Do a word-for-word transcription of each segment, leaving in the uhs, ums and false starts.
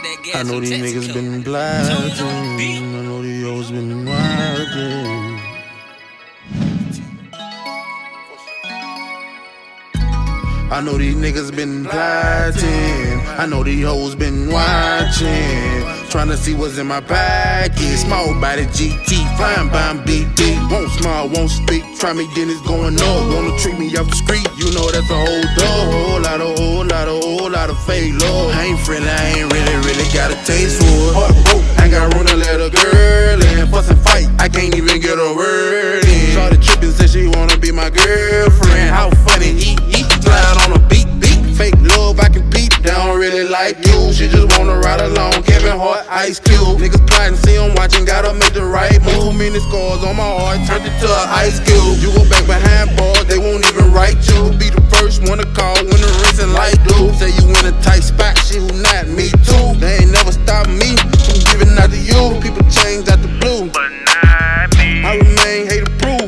I know these niggas been blasting. I know these hoes been wildin'. I know these niggas been plotting. I know these hoes been watching. Tryna see what's in my pocket. Small body G T, flying by B B. Won't smile, won't speak. Try me, then it's going up. Wanna treat me off the street, you know that's a whole dog. Whole lot of, whole lot of, whole lot of fake love. I ain't friendly, I ain't really, really got a taste for it. Heart broke, ain't got room to let a girl in. Fuss and fight, I can't even get a word in. Shawty trippin', said she wanna be my girlfriend. How funny, he, he slide on a beat, beat. Fake love, I can beat. They don't really like you, she just wanna ride along. Kevin Hart, Ice Cube. Niggas plotting, see them watching, gotta make the right move. Many scars on my heart, turned it to an ice cube. You go back behind bars, they won't even write you. Be the first one to call when the rinsing light do. Say you in a tight spot, shit who not, me too. They ain't never stop me from giving out to you. People change out the blue, but not me. I remain hater proof.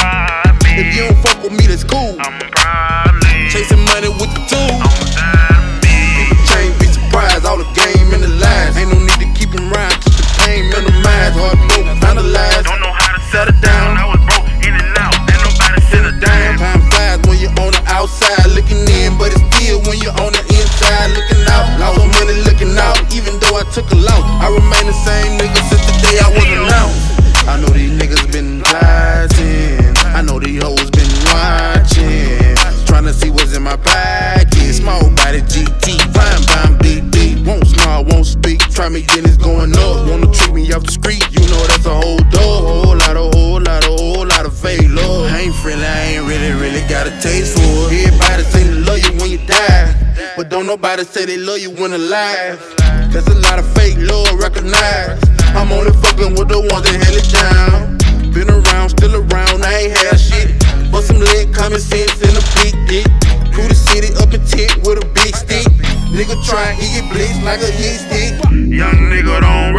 If you don't fuck with me, that's cool. I'm probably chasing money with the tools. on the side of me. People change, be surprised, all the game in the lies. Ain't no need to keep them round, keep the pain minimized. Hard broke, finalized. Don't know how to settle down. I was broke in and out, ain't nobody sit a Damn, dime. time flies when you're on the outside looking in, but it's still when you're on the inside looking out. Lost money looking out, even though I took a loss. I remain the same nigga since the day I was announced. I know these niggas been plotting. I know these hoes been watching. Tryna see what's in my pocket. Small body G T, flying by B B. Won't smile, won't speak. Try me, then it's going up. Wanna treat me off the street, you know that's a whole dog. Whole lot of, whole lot of, whole lot of fake love. I ain't friendly, I ain't really, really got a taste for it. Everybody say they love you when you die, but don't nobody say they love you when alive. There's a lot of fake love recognized. I'm only fucking with the ones that held it down. Been around, still around, I ain't had shit. But some lit common sense in a big dick. Through the city up in tit with a big stick. Nigga try and hit blitz like a hit stick. Young nigga, don't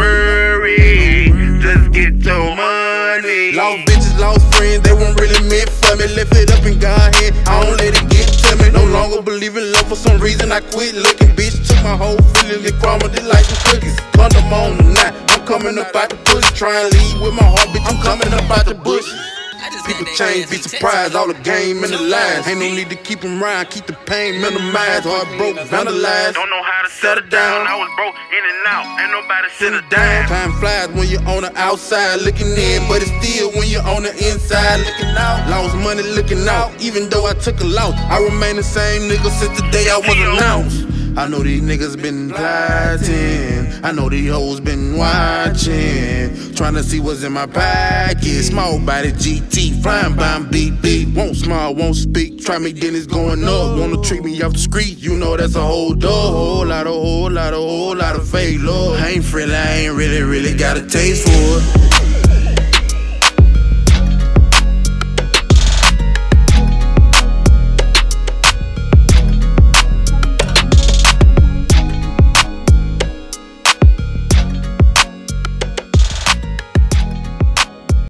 worry, just get your money. Lost bitches, lost friends, they weren't really meant for me. Left it up in God's hand, I don't let it get to me. No longer believe in love for some reason, I quit looking. Bitch took my whole feeling and crumbled it like some cookies. Condom on tonight, I'm coming up out the bush. Try and leave with my heart, bitch, I'm coming up out the bush. People change, be surprised, all the game in the lies. Ain't no need to keep them round, keep the pain minimized. Heart broke, vandalized. Don't know how to settle down. I was broke in and out, ain't nobody sit a dime. Time flies when you're on the outside looking in, but it's still when you're on the inside looking out. Lost money looking out, even though I took a loss. I remain the same nigga since the day I was announced. I know these niggas been plotting. I know these hoes been watching. Tryna see what's in my pocket. Small body G T, flying by B B. Won't smile, won't speak. Try me, then it's going up. Wanna treat me off the street, you know that's a whole dog. Whole lot of, whole lot of, whole lot of fake love. I ain't friendly, I ain't really, really got a taste for it.